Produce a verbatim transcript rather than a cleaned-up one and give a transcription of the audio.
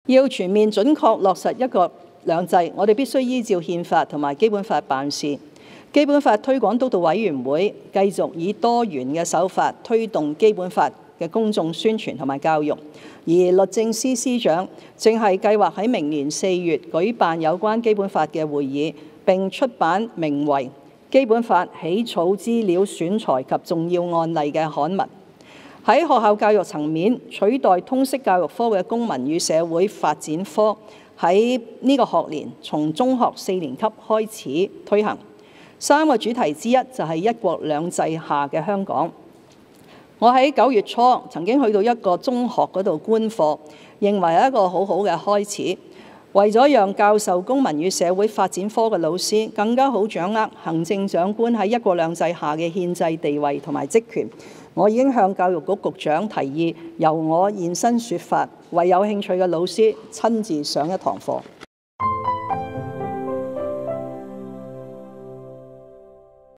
要全面準確落實一國兩制，我哋必須依照憲法同埋基本法辦事。基本法推廣督導委員會繼續以多元嘅手法推動基本法嘅公眾宣傳同埋教育，而律政司司長正係計劃喺明年四月舉辦有關基本法嘅會議，並出版名為《基本法起草資料選材及重要案例》嘅刊物。喺學校教育層面，取代通識教育科嘅公民與社會發展科喺呢個學年從中學四年級開始推行。三個主題之一就係一國兩制下嘅香港。我喺九月初曾經去到一個中學嗰度觀課，認為係一個好好嘅開始。為咗讓教授公民與社會發展科嘅老師更加好掌握行政長官喺一國兩制下嘅憲制地位同埋職權，我已經向教育局局長提議由我現身說法，為有興趣嘅老師親自上一堂課。